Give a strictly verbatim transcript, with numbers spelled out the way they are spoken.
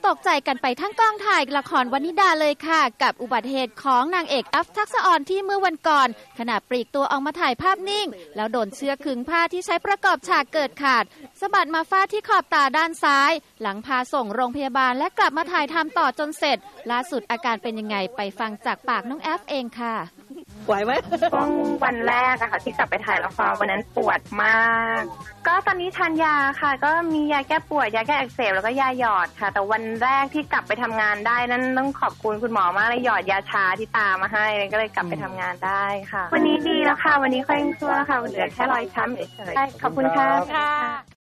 ตกใจกันไปทั้งกองถ่ายละครวนิดาเลยค่ะกับอุบัติเหตุของนางเอกอัฟทักษะออนที่เมื่อวันก่อนขณะปลีกตัวออกมาถ่ายภาพนิ่งแล้วโดนเชือกขึงผ้าที่ใช้ประกอบฉากเกิดขาดสะบัดมาฟาดที่ขอบตาด้านซ้ายหลังพาส่งโรงพยาบาลและกลับมาถ่ายทำต่อจนเสร็จล่าสุดอาการเป็นยังไงไปฟังจากปากน้องแอฟเองค่ะไหวไหมวันแรกอะค่ะที่กลับไปถ่ายละครวันนั้นปวดมากก็ตอนนี้ทานยาค่ะก็มียาแก้ปวดยาแก้อักเสบแล้วก็ยาหยอดค่ะแต่วันแรกที่กลับไปทำงานได้นั้นต้องขอบคุณคุณหมอมากเลยหยอดยาชาที่ตามาให้ก็เลยกลับไปทำงานได้ค่ะวันนี้ดีแล้วค่ะวันนี้ค่อยชั่วแล้วค่ะเหลือแค่รอยช้ำเฉยๆขอบคุณค่ะ